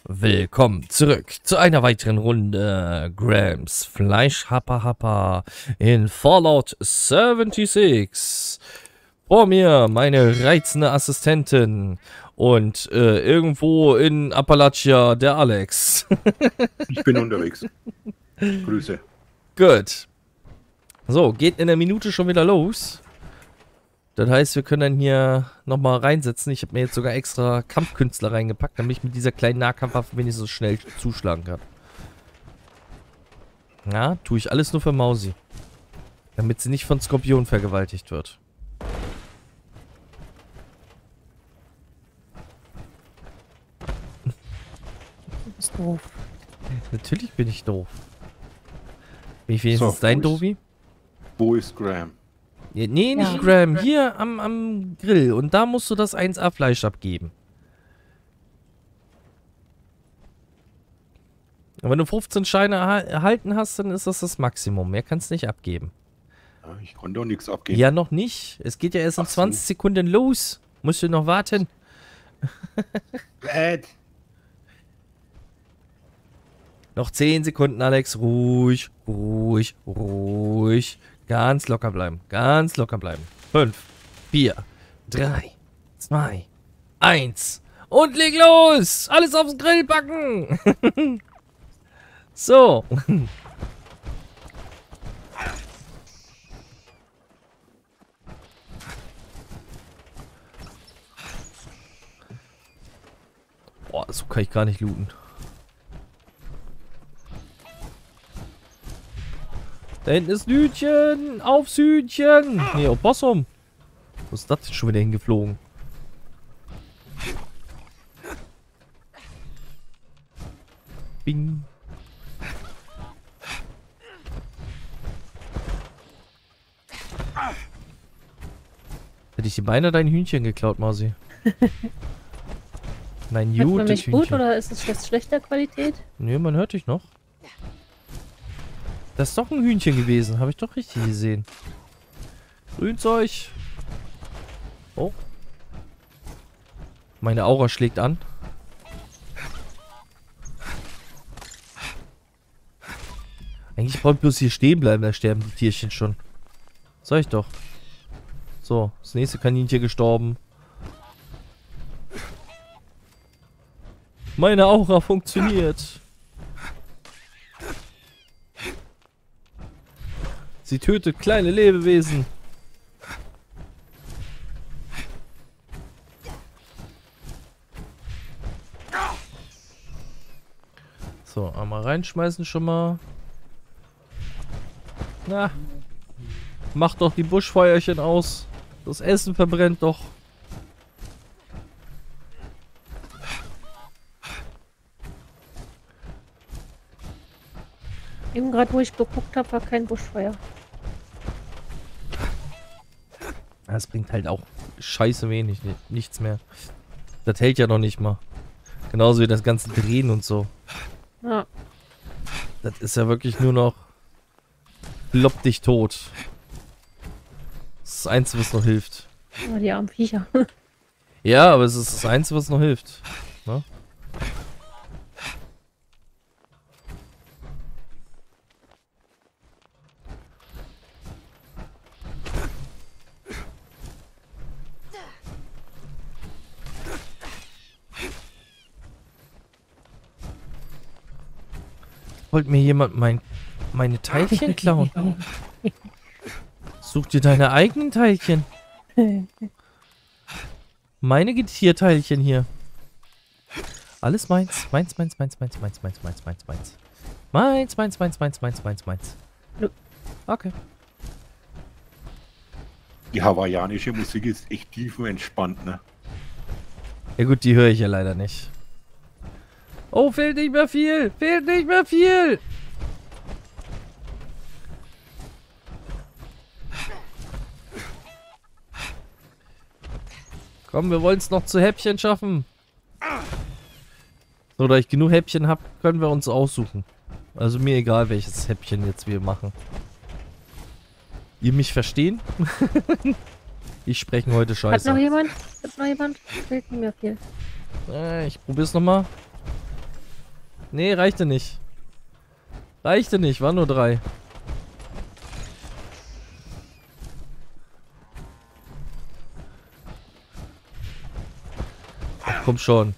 Willkommen zurück zu einer weiteren Runde Grams Fleischhapper in Fallout 76. Vor mir meine reizende Assistentin und irgendwo in Appalachia der Alex. Ich bin unterwegs. Grüße. Gut. So, geht in der Minute schon wieder los. Das heißt, wir können dann hier nochmal reinsetzen. Ich habe mir jetzt sogar extra Kampfkünstler reingepackt, damit ich mit dieser kleinen Nahkampfwaffe wenigstens so schnell zuschlagen kann. Ja, tue ich alles nur für Mausi. Damit sie nicht von Skorpion vergewaltigt wird. Du bist doof. Natürlich bin ich doof. Bin ich wenigstens dein Dovi? Wo ist Graham? Ja, nee, nicht Ja. Graham. Hier am Grill. Und da musst du das 1A Fleisch abgeben. Und wenn du 15 Scheine erhalten hast, dann ist das das Maximum. Mehr kannst du nicht abgeben. Ja, ich konnte doch nichts abgeben. Ja, noch nicht. Es geht ja erst in 20 Sekunden los. Musst du noch warten. Noch 10 Sekunden, Alex. Ruhig, ruhig, ruhig. Ganz locker bleiben. Ganz locker bleiben. 5, 4, 3, 2, 1. Und leg los! Alles aufs Grill packen! So. Boah, so kann ich gar nicht looten. Da hinten ist Hühnchen! Aufs Hühnchen! Nee, Opossum! Wo ist das denn schon wieder hingeflogen? Bing! Hätte ich dir beinahe dein Hühnchen geklaut, Mausi. Mein Hört man gutes mich Hühnchen. gut oder ist es jetzt schlechter Qualität? Nee, man hört dich noch. Das ist doch ein Hühnchen gewesen. Habe ich doch richtig gesehen. Grünzeug. Oh. Meine Aura schlägt an. Eigentlich brauche ich bloß hier stehen bleiben, da sterben die Tierchen schon. Sag ich doch. So, das nächste Kaninchen gestorben. Meine Aura funktioniert. Sie tötet kleine Lebewesen. So, einmal reinschmeißen schon mal. Na, mach doch die Buschfeuerchen aus. Das Essen verbrennt doch. Eben gerade, wo ich geguckt habe, war kein Buschfeuer. Das bringt halt auch scheiße wenig, nichts mehr. Das hält ja noch nicht mal. Genauso wie das ganze Drehen und so. Ja. Das ist ja wirklich nur noch klopp dich tot. Das ist das Einzige, was noch hilft. Oh, die armen Viecher. Ja, aber es ist das Einzige, was noch hilft. Ne? Wollte mir jemand meine Teilchen klauen? Such dir deine eigenen Teilchen. Meine Tierteilchen hier. Alles meins. Meins. Meins. Okay. Die hawaiianische Musik ist echt tiefenentspannt, ne? Ja gut, die höre ich ja leider nicht. Oh, fehlt nicht mehr viel. Fehlt nicht mehr viel. Komm, wir wollen es noch zu Häppchen schaffen. So, da ich genug Häppchen habe, können wir uns aussuchen. Also mir egal, welches Häppchen jetzt wir machen. Ihr mich verstehen? Ich spreche heute Hat scheiße. noch jemand? Fehlt nicht mehr viel. Ich probier's nochmal. Nee, reichte nicht. Reichte nicht, waren nur 3. Ach, komm schon.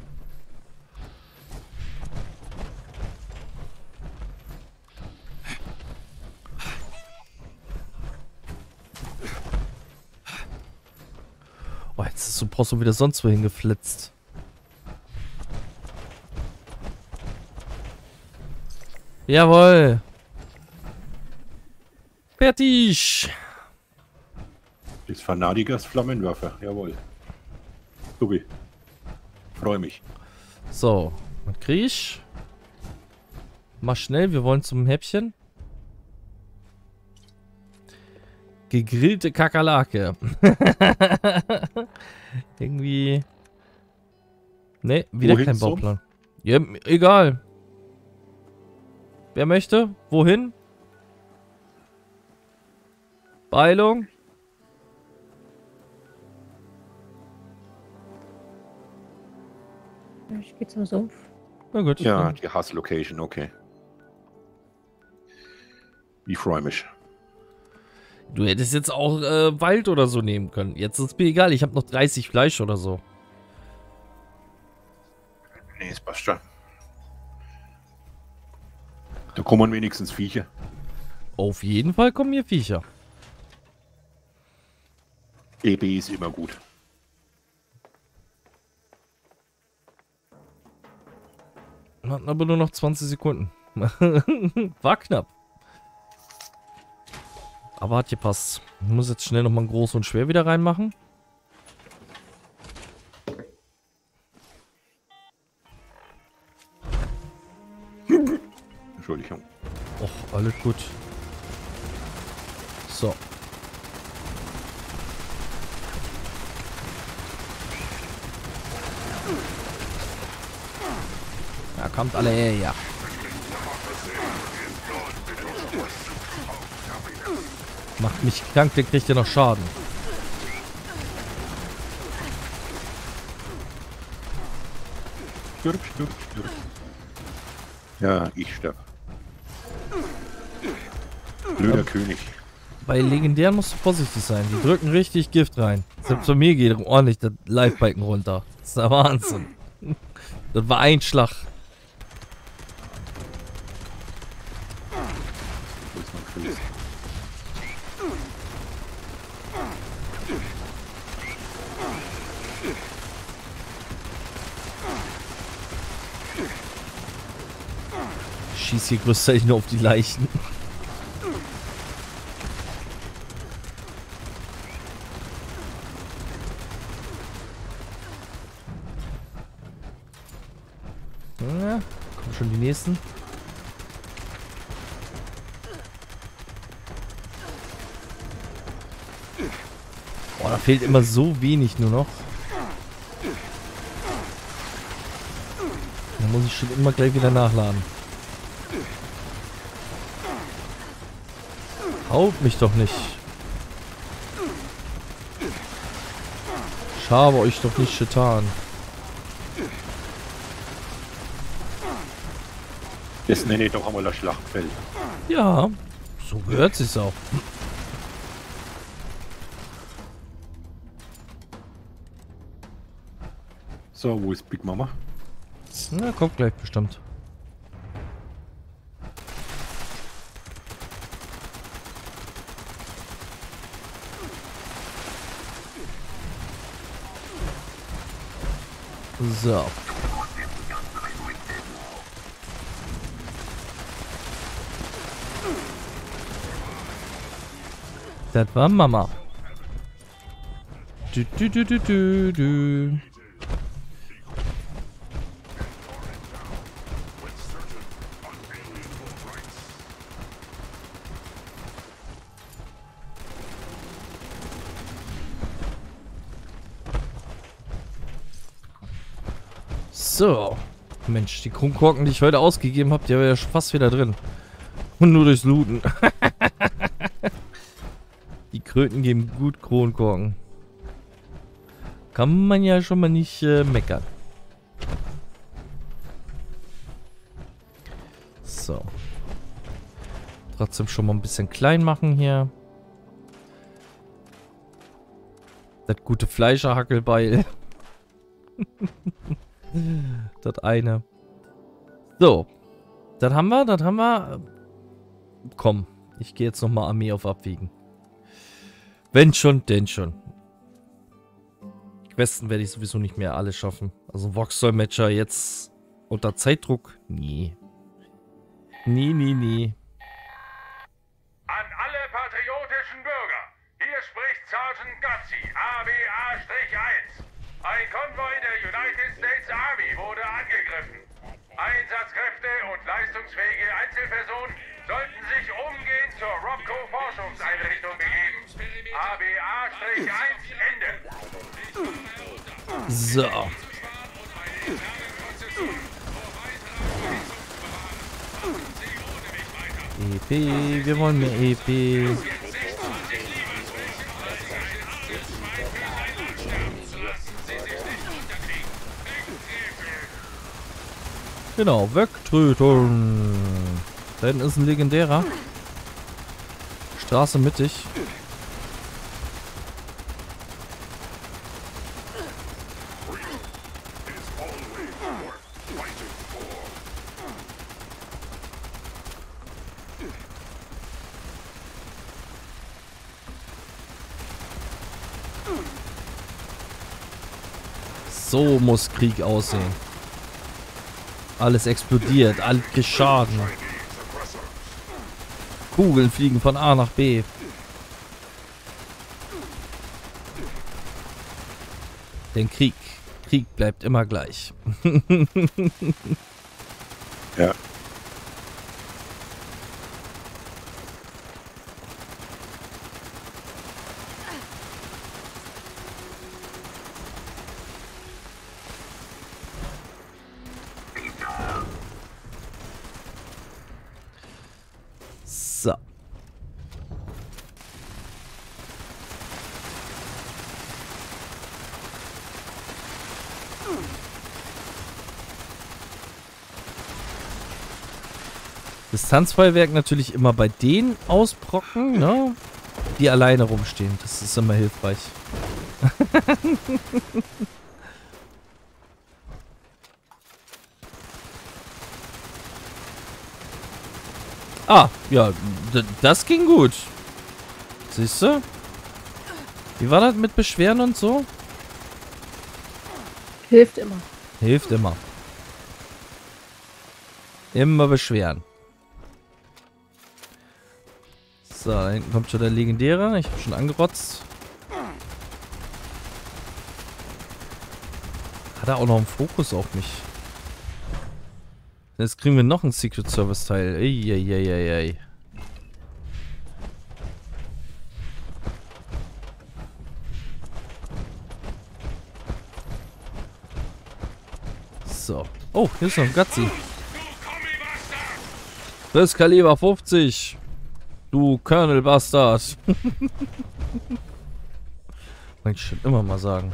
Oh, jetzt ist so Posso wieder sonst wohin geflitzt. Jawohl. Fertig. Des Fanatikers Flammenwerfer, jawohl. Subi. Freue mich. So, was krieg ich? Mach schnell, wir wollen zum Häppchen. Gegrillte Kakerlake. Irgendwie. Ne, wieder Wohin kein zum? Bauplan. Ja, egal. Wer möchte? Wohin? Beilung? Ich gehe zum Sumpf. Na gut. Ja, die Hasslocation, okay. Ich freue mich. Du hättest jetzt auch Wald oder so nehmen können. Jetzt ist mir egal, ich habe noch 30 Fleisch oder so. Nee, es passt schon. Da kommen wenigstens Viecher. Auf jeden Fall kommen hier Viecher. EB ist immer gut. Hatten aber nur noch 20 Sekunden. War knapp. Aber hat gepasst. Ich muss jetzt schnell nochmal groß und schwer wieder reinmachen. Entschuldigung. Och, alles gut. So. Ja, kommt alle her, ja. Macht mich krank, der kriegt ja noch Schaden. Stirb, stirb, stirb. Ja, ich sterb. Blöder König. Bei Legendären musst du vorsichtig sein. Die drücken richtig Gift rein. Selbst bei mir geht ordentlich der Live-Balken runter. Das ist der Wahnsinn. Das war ein Schlag. Wo ist mein Fuß? Ich schieß hier größtenteils nur auf die Leichen. Ja, kommen schon die nächsten. Boah, da fehlt immer so wenig nur noch. Da muss ich schon immer gleich wieder nachladen. Haut mich doch nicht. Ich habe euch doch nicht getan. Das nenne ich doch einmal das Schlachtfeld. Ja, so gehört sich's auch. So, wo ist Big Mama? Na, kommt gleich bestimmt. So. Das war Mama. Du, du, du, du, du, du. So. Mensch, die Kronkorken, die ich heute ausgegeben habe, die haben ja fast wieder drin. Und nur durchs Looten. Die Kröten geben gut Kronkorken. Kann man ja schon mal nicht meckern. So. Trotzdem schon mal ein bisschen klein machen hier. Das gute Fleischerhackelbeil. Das eine. So. Das haben wir. Komm, ich gehe jetzt nochmal Armee auf Abwiegen. Wenn schon, denn schon. Questen werde ich sowieso nicht mehr alle schaffen. Also Voxel-Matcher jetzt unter Zeitdruck? Nie. Nie. An alle patriotischen Bürger. Hier spricht Sergeant Guzzi, ABA-1. Ein Konvoi der United States Army wurde angegriffen. Einsatzkräfte und leistungsfähige Einzelpersonen sollten sich umgehend zur Robco-Forschungseinrichtung begeben. ABA-1 Ende. So. EP, wir wollen mehr EP. Genau, wegtreten. Da hinten ist ein legendärer. Straße mittig. So muss Krieg aussehen. Alles explodiert, alles kriegt Schaden. Kugeln fliegen von A nach B. Denn Krieg bleibt immer gleich. Ja. So. Distanzfeuerwerk natürlich immer bei denen ausbrocken, ne? Die alleine rumstehen. Das ist immer hilfreich. Ah, ja, das ging gut. Siehst du? Wie war das mit Beschweren und so? Hilft immer. Hilft immer. Immer beschweren. So, da hinten kommt schon der Legendäre. Ich habe schon angerotzt. Hat er auch noch einen Fokus auf mich? Jetzt kriegen wir noch ein Secret Service Teil. Eieieiei. So. Oh, hier ist noch ein Gazzi. Das Kaliber 50. Du Colonel Bastard. Wollte ich schon immer mal sagen.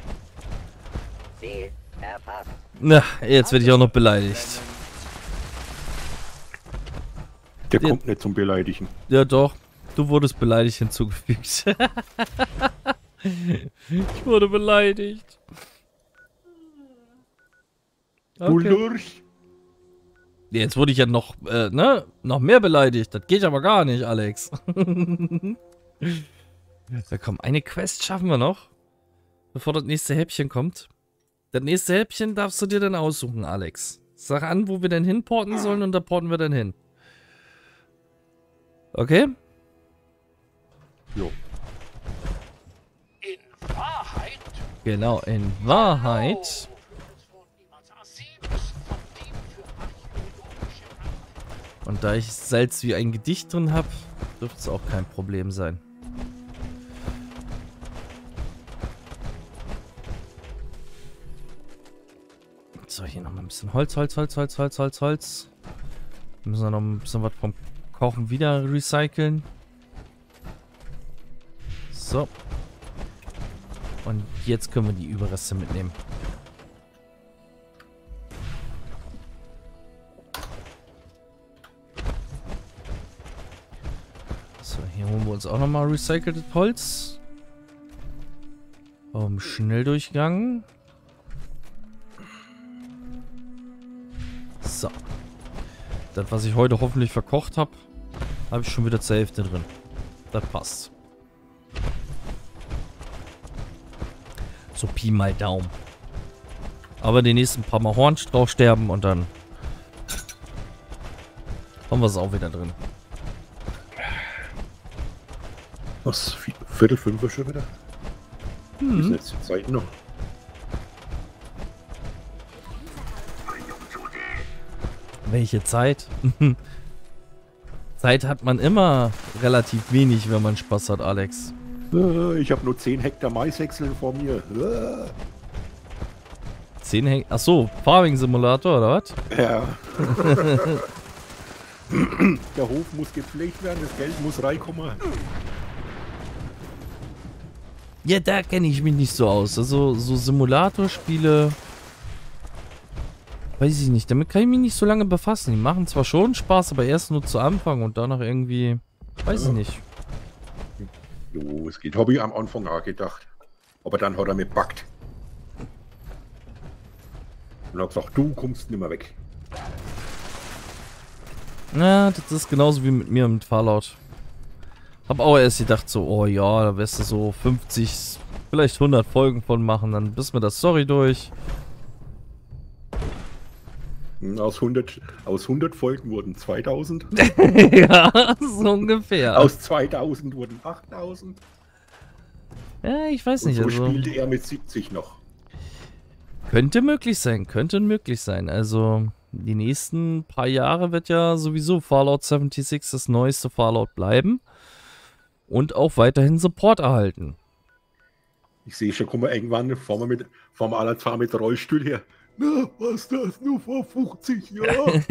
Na, jetzt werde ich auch noch beleidigt. Der kommt nicht zum Beleidigen. Ja doch, du wurdest beleidigt hinzugefügt. Ich wurde beleidigt. Du Lurch. Jetzt wurde ich ja noch, noch mehr beleidigt. Das geht aber gar nicht, Alex. Ja, komm, eine Quest schaffen wir noch, bevor das nächste Häppchen kommt. Das nächste Häppchen darfst du dir dann aussuchen, Alex. Sag an, wo wir denn hinporten sollen und da porten wir dann hin. Okay? Jo. In Wahrheit? Genau, in Wahrheit. Und da ich Salz wie ein Gedicht drin habe, dürfte es auch kein Problem sein. So, hier nochmal ein bisschen Holz. Wir müssen noch ein bisschen was vom Kochen wieder recyceln. So. Und jetzt können wir die Überreste mitnehmen. So, hier holen wir uns auch nochmal recyceltes Holz. Schnelldurchgang. So. Das, was ich heute hoffentlich verkocht habe, habe ich schon wieder zur Hälfte drin. Das passt. So Pi mal Daumen. Aber die nächsten paar Mal Hornstrauch sterben und dann haben wir es auch wieder drin. Was? Viertel 5 schon wieder? Wie ist jetzt die Zeit noch? Welche Zeit? Zeit hat man immer relativ wenig, wenn man Spaß hat, Alex. Ich habe nur 10 Hektar Maishäcksel vor mir. 10 Hektar. Achso, Farming Simulator oder was? Ja. Der Hof muss gepflegt werden, das Geld muss reinkommen. Ja, da kenne ich mich nicht so aus. Also so Simulatorspiele, weiß ich nicht. Damit kann ich mich nicht so lange befassen. Die machen zwar schon Spaß, aber erst nur zu Anfang und danach irgendwie, weiß ich nicht. Jo, es geht. Habe ich am Anfang auch gedacht. Aber dann hat er mich gepackt. Und hat gesagt, du kommst nicht mehr weg. Na, das ist genauso wie mit mir mit Fallout. Hab auch erst gedacht so, oh ja, da wirst du so 50, vielleicht 100 Folgen von machen, dann bist mit der Story durch. Aus 100 Folgen wurden 2000. Ja, so ungefähr. Aus 2000 wurden 8000. Ja, ich weiß Und nicht. so Also, spielte er mit 70 noch. könnte möglich sein, könnte möglich sein. Also, die nächsten paar Jahre wird ja sowieso Fallout 76 das neueste Fallout bleiben. Und auch weiterhin Support erhalten. Ich sehe schon, kommen wir irgendwann, fahren wir alle zwar mit Rollstuhl her. Na, was das nur vor 50 Jahren?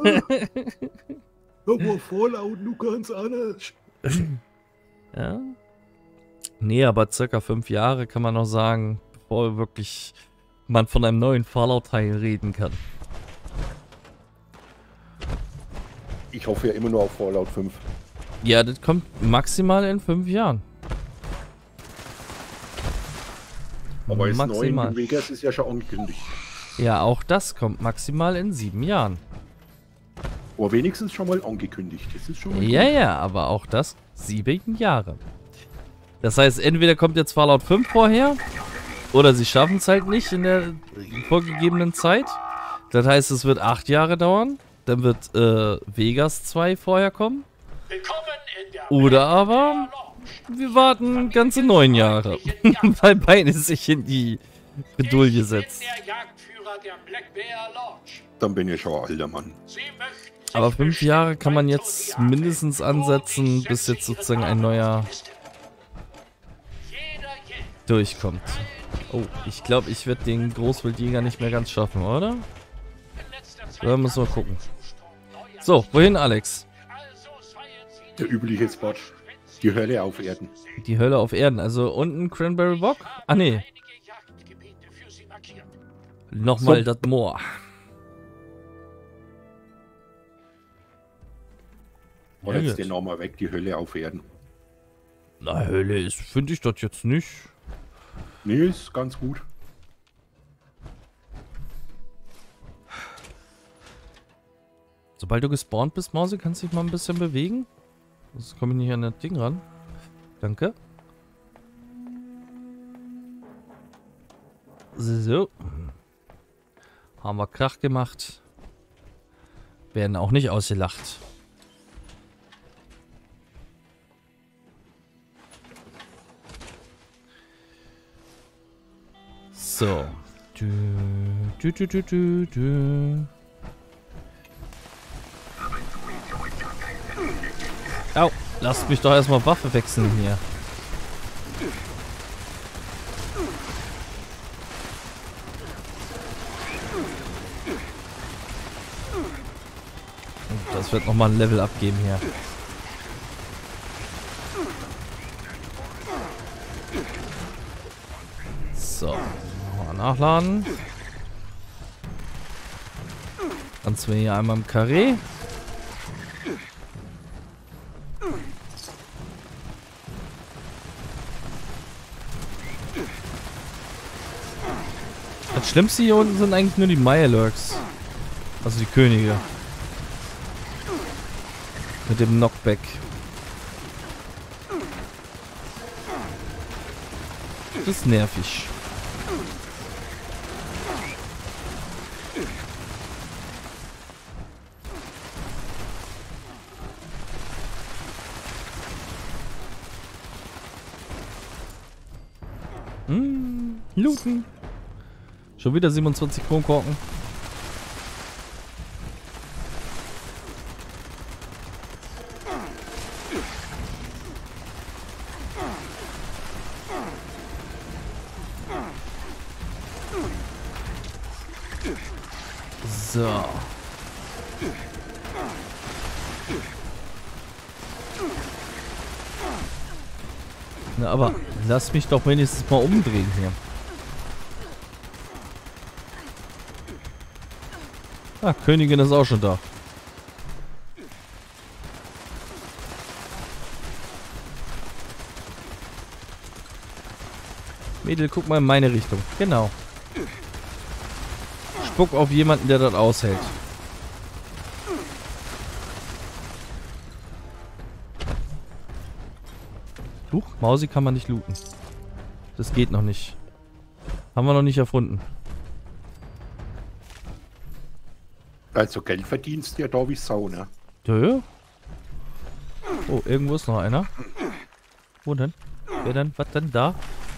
Da war Fallout nur ganz anders. Ja. Nee, aber circa 5 Jahre kann man noch sagen, bevor wirklich man von einem neuen Fallout-Teil reden kann. Ich hoffe ja immer nur auf Fallout 5. Ja, das kommt maximal in 5 Jahren. Aber das Maximal. neue Vegas ist ja schon angekündigt. Ja, auch das kommt maximal in 7 Jahren. Aber wenigstens schon mal angekündigt. Das ist schon mal Ja, gut. ja, aber auch das 7 Jahre. Das heißt, entweder kommt jetzt Fallout 5 vorher, oder sie schaffen es halt nicht in der vorgegebenen Zeit. Das heißt, es wird 8 Jahre dauern. Dann wird Vegas 2 vorher kommen. Willkommen in der Oder aber wir warten ganze 9 Jahre, weil beide sich in die Bredouille setzt. Ich bin der Jagdführer der Black Bear Lodge. Dann bin ich schon ein alter Mann. Sie möchten sich Aber 5 Jahre kann man bestimmt jetzt Zodiac. mindestens ansetzen, bis jetzt sozusagen ein neuer Jeder Jäger durchkommt. Oh, ich glaube, ich werde den Großwildjäger nicht mehr ganz schaffen, oder? in letzter Zeit Da müssen wir gucken. Zustrom neuer So, wohin, Alex? Also seien Sie Der übliche Spot. Die Hölle auf Erden. Die Hölle auf Erden. Also unten Cranberry Bog? Ah, nee. einige Jagdgebiete für Sie markiert. Nochmal So. das Moor. Und Ja, jetzt gut. den nochmal weg, die Hölle auf Erden. Na, Hölle ist, finde ich das jetzt nicht. Nee, ist ganz gut. Sobald du gespawnt bist, Mause, kannst du dich mal ein bisschen bewegen. Sonst komme ich nicht an das Ding ran. Danke. So. Haben wir Krach gemacht. Werden auch nicht ausgelacht. So. Du. Au, lasst mich doch erstmal Waffe wechseln hier. Und das wird nochmal ein Level abgeben hier. So, mal nachladen. Tanzen wir hier einmal im Karree. Das Schlimmste hier unten sind eigentlich nur die Mirelurks. Also die Könige. Mit dem Knockback. Das ist nervig. Looten. Schon wieder 27 Kronkorken. So. Na, aber lass mich doch wenigstens mal umdrehen hier. Ah, Königin ist auch schon da. Mädel, guck mal in meine Richtung. Genau. Spuck auf jemanden, der das aushält. Huch, Mausi kann man nicht looten. Das geht noch nicht. Haben wir noch nicht erfunden. Also Geld verdienst du ja da wie Sau, ne? Ja. Oh, irgendwo ist noch einer. Wo denn? Wer denn? Was denn da?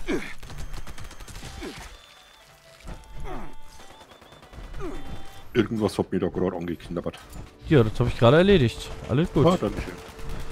Irgendwas hat mir da gerade angeknabbert. Ja, das habe ich gerade erledigt. Alles gut. Ah, danke schön.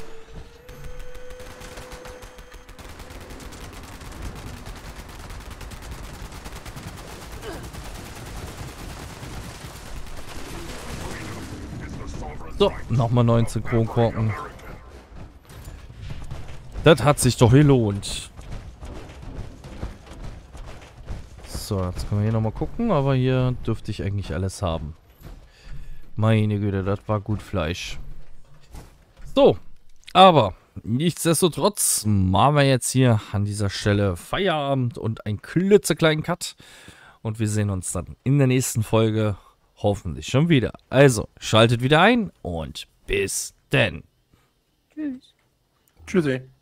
So, nochmal 19 Kronkorken. Das hat sich doch gelohnt. So, jetzt können wir hier nochmal gucken, aber hier dürfte ich eigentlich alles haben. Meine Güte, das war gut Fleisch. So, aber nichtsdestotrotz machen wir jetzt hier an dieser Stelle Feierabend und einen klitzekleinen Cut. Und wir sehen uns dann in der nächsten Folge hoffentlich schon wieder. Also, schaltet wieder ein und bis denn. Tschüss. Tschüssi.